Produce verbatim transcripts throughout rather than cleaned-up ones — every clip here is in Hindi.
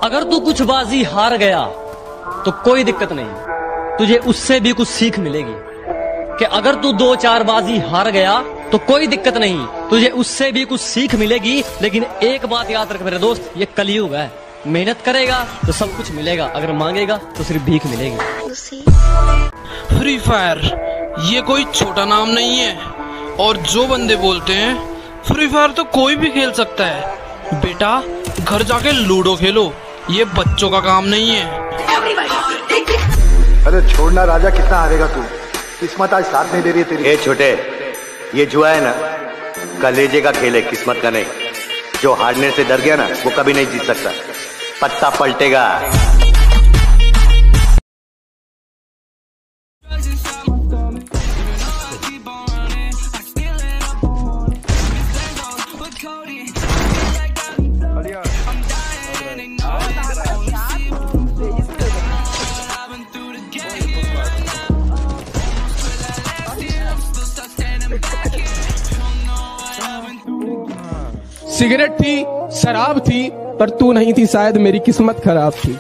अगर तू कुछ बाजी हार गया तो कोई दिक्कत नहीं, तुझे उससे भी कुछ सीख मिलेगी। कि अगर तू दो चार बाजी हार गया तो कोई दिक्कत नहीं, तुझे उससे भी कुछ सीख मिलेगी। लेकिन एक बात याद रख मेरे दोस्त, ये कलयुग है। मेहनत करेगा तो सब कुछ मिलेगा, अगर मांगेगा तो सिर्फ भीख मिलेगी। फ्री फायर ये कोई छोटा नाम नहीं है, और जो बंदे बोलते हैं फ्री फायर तो कोई भी खेल सकता है, बेटा घर जाके लूडो खेलो, ये बच्चों का काम नहीं है। अरे छोड़ना राजा, कितना हारेगा तू, किस्मत आज साथ नहीं दे रही तेरी। ए छोटे, ये जुआ है ना, कलेजे का खेल है, किस्मत का नहीं। जो हारने से डर गया ना वो कभी नहीं जीत सकता, पत्ता पलटेगा। सिगरेट थी, शराब थी, पर तू नहीं थी, शायद मेरी किस्मत खराब थी।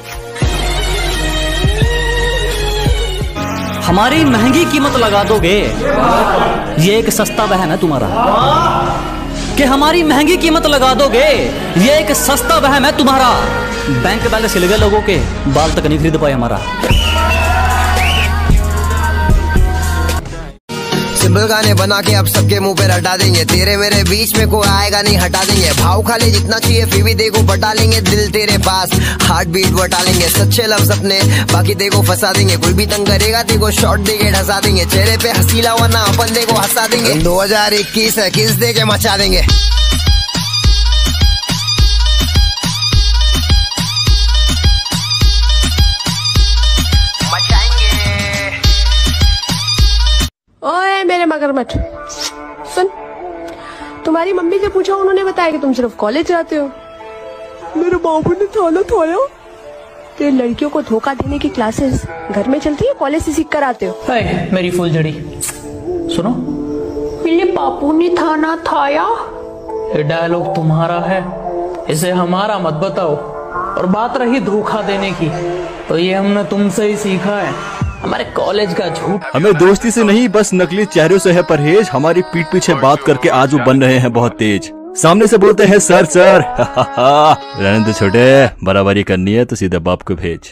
हमारी महंगी कीमत लगा दोगे, ये एक सस्ता बहन है तुम्हारा। कि हमारी महंगी कीमत लगा दोगे, ये एक सस्ता बहन है तुम्हारा। बैंक बैलेंस हिल गए लोगों के, बाल तक नहीं खरीद पाए हमारा। सिंपल गाने बना के अब सबके मुंह पे रटा देंगे, तेरे मेरे बीच में कोई आएगा नहीं, हटा देंगे। भाव खाली जितना चाहिए फिर भी देखो बटा लेंगे, दिल तेरे पास हार्ट बीट बटा लेंगे। सच्चे लफ्ज अपने बाकी देखो फंसा देंगे, कोई भी तंग करेगा देखो शॉट देके ढसा देंगे। चेहरे पे हसीला वरना अपन देखो हंसा देंगे। दो हजार इक्कीस है, किस दे के मचा देंगे। ओए मेरे मगरमच्छ सुन, तुम्हारी मम्मी से पूछा, उन्होंने बताया कि तुम सिर्फ कॉलेज जाते हो। मेरे बाबू ने थाना थाया कि लड़कियों को धोखा देने की क्लासेस घर में चलती है, कॉलेज से सीख कर आते हो। है, मेरी फुलझड़ी सुनो, मेरे बापू ने थाना थाया। ये डायलॉग तुम्हारा है, इसे हमारा मत बताओ। और बात रही धोखा देने की, तो ये हमने तुमसे ही सीखा है, हमारे कॉलेज का झूठ। हमें दोस्ती से नहीं बस नकली चेहरों से है परहेज। हमारी पीठ पीछे बात करके आज वो बन रहे हैं बहुत तेज, सामने से बोलते हैं सर सर। रहने दो छोटे, बराबरी करनी है तो सीधे बाप को भेज।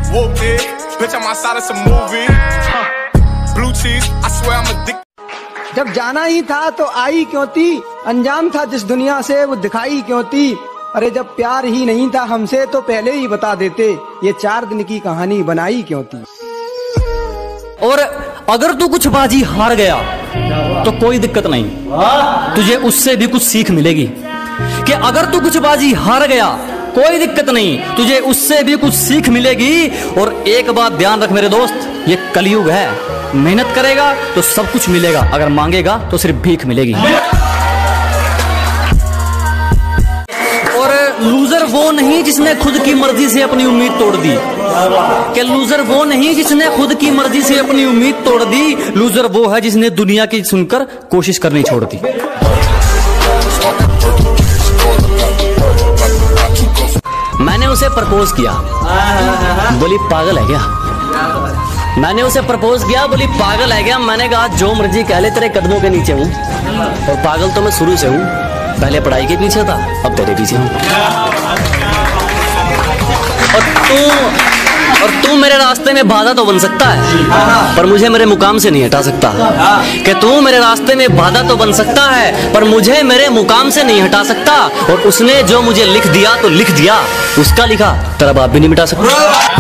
जब जाना ही था तो आई क्यों थी, अनजान था जिस दुनिया से वो दिखाई क्यों थी। अरे जब प्यार ही नहीं था हमसे तो पहले ही बता देते, ये चार दिन की कहानी बनाई क्यों थी। और अगर तू कुछ बाजी हार गया तो कोई दिक्कत नहीं, तुझे उससे भी कुछ सीख मिलेगी। कि अगर तू कुछ बाजी हार गया कोई दिक्कत नहीं, तुझे उससे भी कुछ सीख मिलेगी। और एक बात ध्यान रख मेरे दोस्त, ये कलयुग है। मेहनत करेगा तो सब कुछ मिलेगा, अगर मांगेगा तो सिर्फ भीख मिलेगी। और लूजर वो नहीं जिसने खुद की मर्जी से अपनी उम्मीद तोड़ दी। कि लूजर वो नहीं जिसने खुद की मर्जी से अपनी उम्मीद तोड़ दी, लूजर वो है जिसने दुनिया की सुनकर कोशिश करनी छोड़ दी। मैंने उसे प्रपोज किया, बोली पागल है क्या। मैंने उसे प्रपोज किया, बोली पागल है क्या। मैंने कहा जो मर्जी कह ले, तेरे कदमों के नीचे हूँ, और पागल तो मैं शुरू से हूँ। पहले पढ़ाई के पीछे था, अब तेरे पीछे हूँ। और तू और तू मेरे रास्ते में बाधा तो बन सकता है, पर मुझे मेरे मुकाम से नहीं हटा सकता। कि तू मेरे रास्ते में बाधा तो बन सकता है, पर मुझे मेरे मुकाम से नहीं हटा सकता। और उसने जो मुझे लिख दिया तो लिख दिया, उसका लिखा तेरा बाप भी नहीं मिटा सकता।